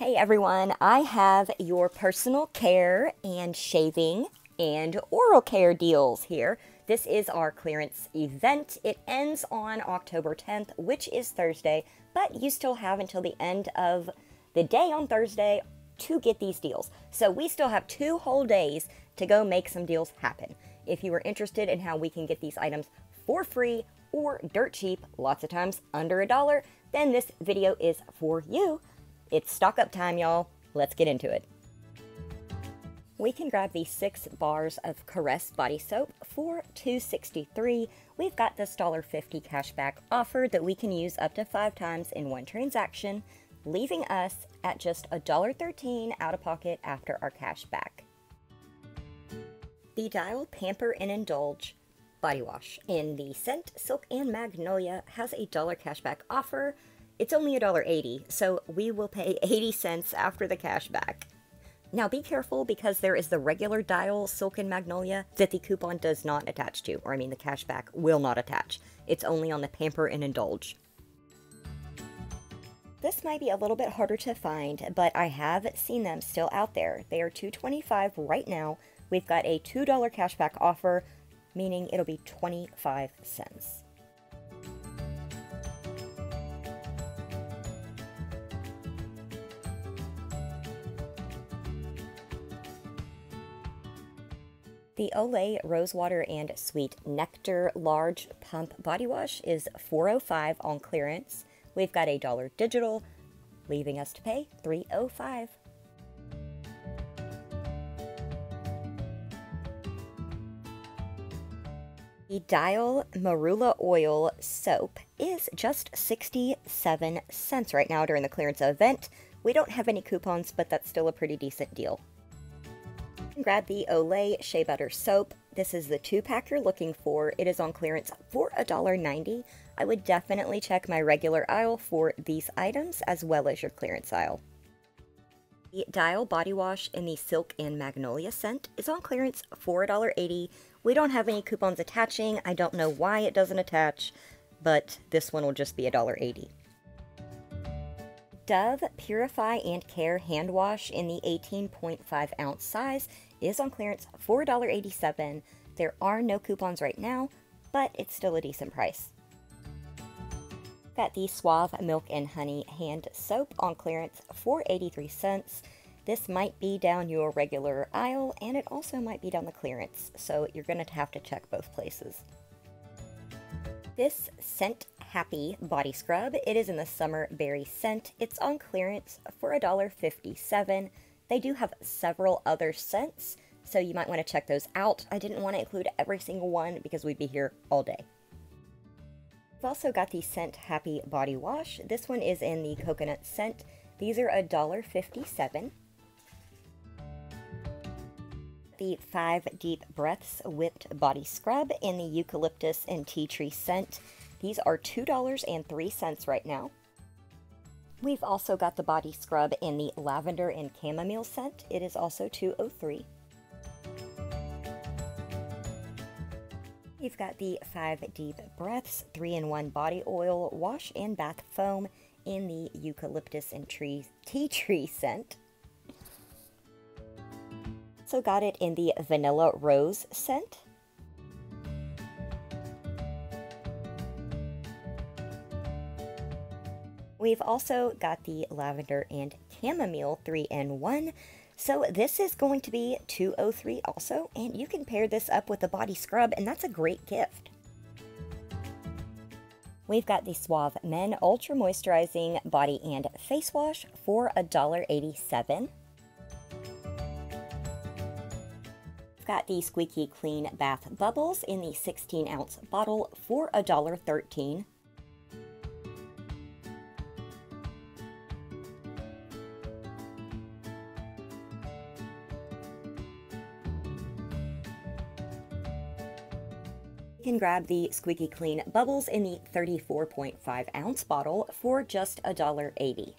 Hey everyone, I have your personal care and shaving and oral care deals here. This is our clearance event. It ends on October 10th, which is Thursday, but you still have until the end of the day on Thursday to get these deals. So we still have 2 whole days to go make some deals happen. If you are interested in how we can get these items for free or dirt cheap, lots of times under $1, then this video is for you. It's stock up time, y'all. Let's get into it. We can grab the 6 bars of Caress body soap for $2.63. We've got this $1.50 cashback offer that we can use up to 5 times in one transaction, leaving us at just $1.13 out of pocket after our cash back. The Dial Pamper and Indulge body wash in the scent Silk and Magnolia has a $1 cashback offer. It's only $1.80, so we will pay 80 cents after the cash back. Now be careful because there is the regular Dial Silk and Magnolia that the coupon does not attach to, or I mean the cash back will not attach. It's only on the Pamper and Indulge. This might be a little bit harder to find, but I have seen them still out there. They are $2.25 right now. We've got a $2 cashback offer, meaning it'll be 25 cents. The Olay Rosewater and Sweet Nectar Large Pump Body Wash is $4.05 on clearance. We've got a $1 digital, leaving us to pay $3.05. The Dial Marula Oil Soap is just 67 cents right now during the clearance event. We don't have any coupons, but that's still a pretty decent deal. Grab the Olay Shea Butter Soap. This is the 2-pack you're looking for. It is on clearance for $1.90. I would definitely check my regular aisle for these items as well as your clearance aisle. The Dial Body Wash in the Silk and Magnolia scent is on clearance for $1.80. We don't have any coupons attaching. I don't know why it doesn't attach, but this one will just be $1.80. Dove Purify and Care Hand Wash in the 18.5 ounce size is on clearance for $1.87. There are no coupons right now, but it's still a decent price. Got the Suave Milk and Honey Hand Soap on clearance for 83 cents. This might be down your regular aisle, and it also might be down the clearance, so you're going to have to check both places. This Scent Happy Body Scrub, it is in the Summer Berry scent. It's on clearance for $1.57. They do have several other scents, so you might want to check those out. I didn't want to include every single one because we'd be here all day. We've also got the Scent Happy Body Wash. This one is in the coconut scent. These are $1.57. The 5 Deep Breaths Whipped Body Scrub in the eucalyptus and tea tree scent. These are $2.03 right now. We've also got the body scrub in the lavender and chamomile scent. It is also $2.03. We've got the 5 Deep Breaths 3-in-1 Body Oil Wash and Bath Foam in the eucalyptus and tea tree scent. Also got it in the vanilla rose scent. We've also got the lavender and chamomile 3-in-1. So this is going to be $2.03 also, and you can pair this up with the body scrub, and that's a great gift. We've got the Suave Men Ultra Moisturizing Body and Face Wash for $1.87. We've got the Squeaky Clean Bath Bubbles in the 16-ounce bottle for $1.13. You can grab the Squeaky Clean Bubbles in the 34.5 ounce bottle for just $1.80.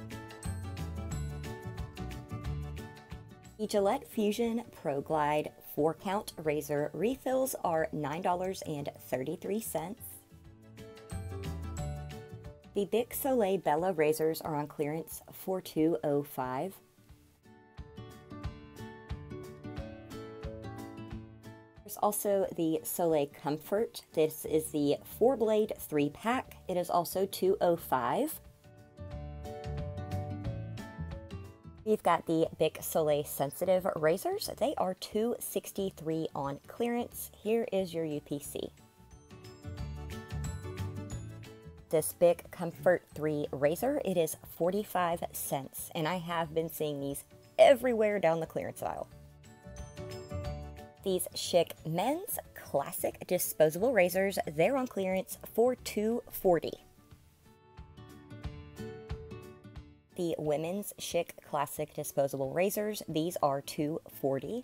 The Gillette Fusion Pro Glide 4-count razor refills are $9.33. The Bic Soleil Bella razors are on clearance for $2.05. There's also the Soleil Comfort. This is the 4-blade 3-pack. It is also $2.05. We've got the Bic Soleil Sensitive razors. They are $2.63 on clearance. Here is your UPC. This Bic Comfort 3 razor, it is 45 cents, and I have been seeing these everywhere down the clearance aisle. These Schick Men's Classic Disposable Razors, they're on clearance for $2.40. The Women's Schick Classic Disposable Razors, these are $2.40.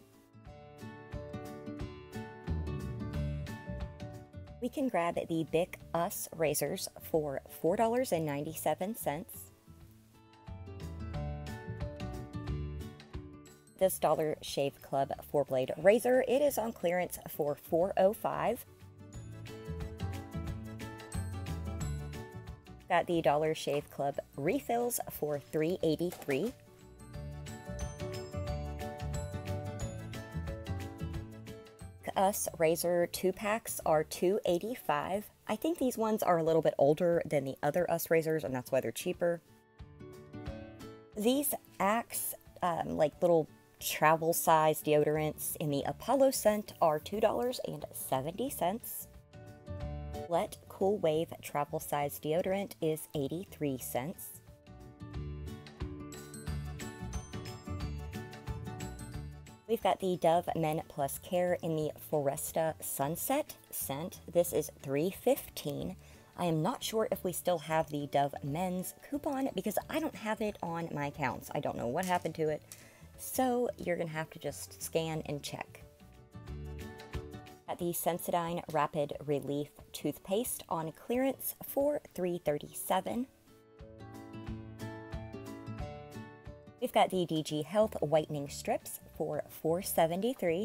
We can grab the Bic Us razors for $4.97. This Dollar Shave Club 4-blade razor, it is on clearance for $4.05. Got the Dollar Shave Club refills for $3.83. Us razor 2-packs are $2.85. I think these ones are a little bit older than the other Us razors, and that's why they're cheaper. These Axe, like little travel size deodorants in the Apollo scent are $2.70. Let Cool Wave travel size deodorant is 83 cents. We've got the Dove Men Plus Care in the Foresta Sunset scent. This is $3.15. I am not sure if we still have the Dove Men's coupon because I don't have it on my accounts. I don't know what happened to it. So you're going to have to just scan and check. At the Sensodyne Rapid Relief toothpaste on clearance for $3.37. We've got the DG Health whitening strips for $4.73.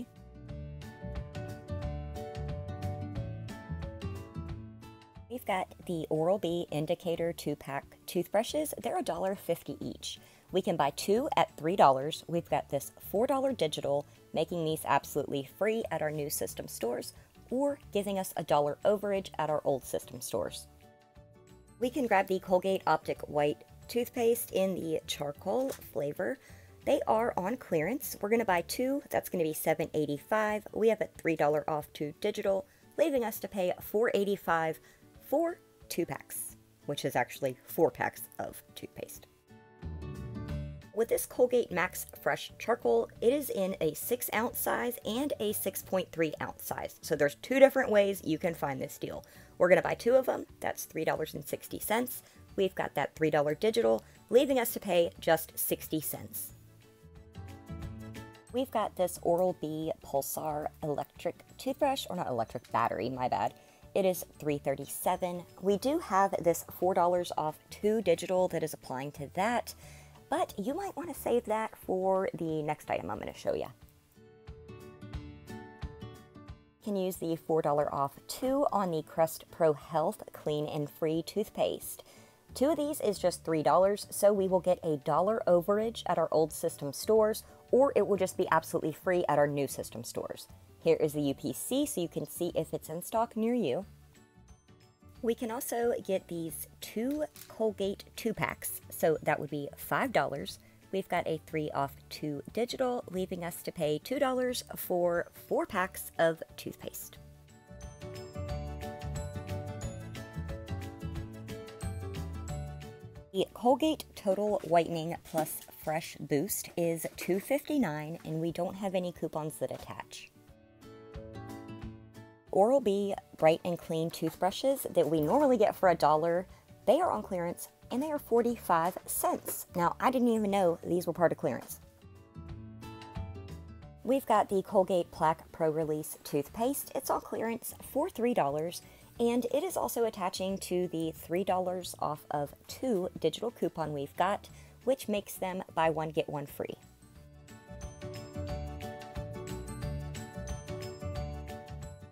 We've got the Oral-B Indicator 2-pack toothbrushes. They're $1.50 each. We can buy 2 at $3. We've got this $4 digital, making these absolutely free at our new system stores, or giving us $1 overage at our old system stores. We can grab the Colgate Optic White toothpaste in the charcoal flavor. They are on clearance. We're going to buy 2. That's going to be $7.85. We have a $3 off 2 digital, leaving us to pay $4.85 for 2 packs, which is actually 4 packs of toothpaste. With this Colgate Max Fresh Charcoal, it is in a 6-ounce size and a 6.3-ounce size. So there's 2 different ways you can find this deal. We're going to buy 2 of them. That's $3.60. We've got that $3 digital, leaving us to pay just 60 cents. We've got this Oral-B Pulsar electric toothbrush, or not electric, battery, my bad. It is $3.37. We do have this $4 off 2 digital that is applying to that, but you might want to save that for the next item I'm going to show you. You can use the $4 off 2 on the Crest Pro Health Clean and Free toothpaste. 2 of these is just $3, so we will get $1 overage at our old system stores, or it will just be absolutely free at our new system stores. Here is the UPC so you can see if it's in stock near you. We can also get these 2 Colgate 2-packs, so that would be $5. We've got a 3 off 2 digital, leaving us to pay $2 for 4 packs of toothpaste. The Colgate Total Whitening Plus Fresh Boost is $2.59, and we don't have any coupons that attach. Oral-B Bright and Clean toothbrushes that we normally get for $1, they are on clearance and they are 45 cents. Now, I didn't even know these were part of clearance. We've got the Colgate Plaque Pro Release toothpaste. It's on clearance for $3, and it is also attaching to the $3 off of 2 digital coupon we've got, which makes them buy 1 get 1 free.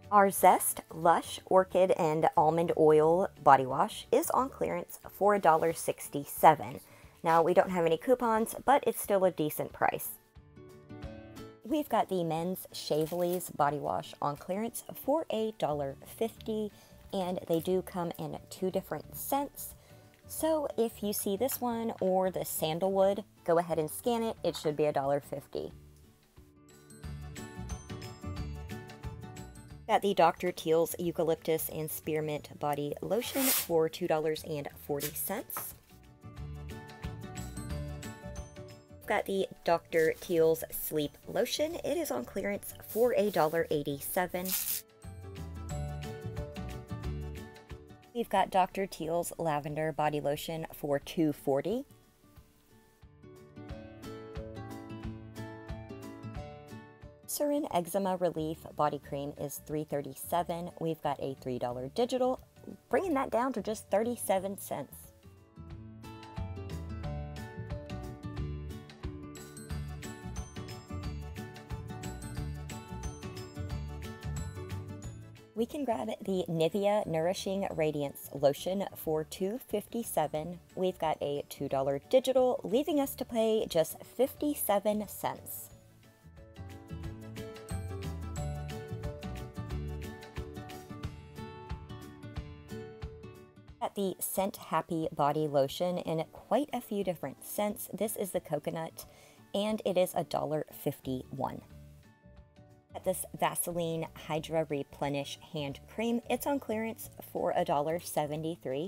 Our Zest Lush Orchid and Almond Oil Body Wash is on clearance for $1.67. Now, we don't have any coupons, but it's still a decent price. We've got the men's Shavely's Body Wash on clearance for $1.50, and they do come in 2 different scents. So if you see this one or the sandalwood, go ahead and scan it. It should be $1.50. Got the Dr. Teal's Eucalyptus and Spearmint Body Lotion for $2.40. Got the Dr. Teal's Sleep Lotion. It is on clearance for $1.87. We've got Dr. Teal's Lavender Body Lotion for $2.40. Eucerin Eczema Relief Body Cream is $3.37. We've got a $3 digital, bringing that down to just 37 cents. We can grab the Nivea Nourishing Radiance Lotion for $2.57. We've got a $2 digital, leaving us to pay just 57 cents. At the Scent Happy Body Lotion in quite a few different scents. This is the coconut, and it is $1.51. At this Vaseline Hydra Replenish Hand Cream, it's on clearance for $1.73.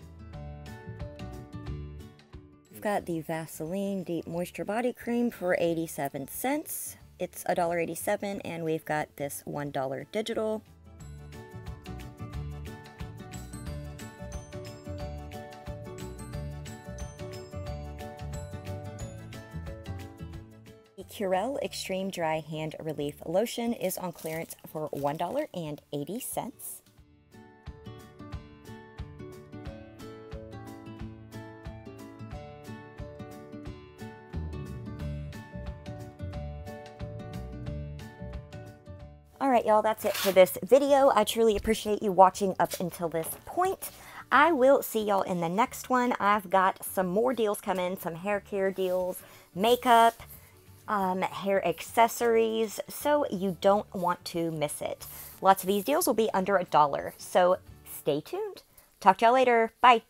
We've got the Vaseline Deep Moisture Body Cream for 87 cents. It's $1.87, and we've got this $1 digital. The Curel Extreme Dry Hand Relief Lotion is on clearance for $1.80. Alright, y'all, that's it for this video. I truly appreciate you watching up until this point. I will see y'all in the next one. I've got some more deals coming, some hair care deals, makeup, hair accessories, so you don't want to miss it. Lots of these deals will be under $1, so stay tuned. Talk to y'all later. Bye.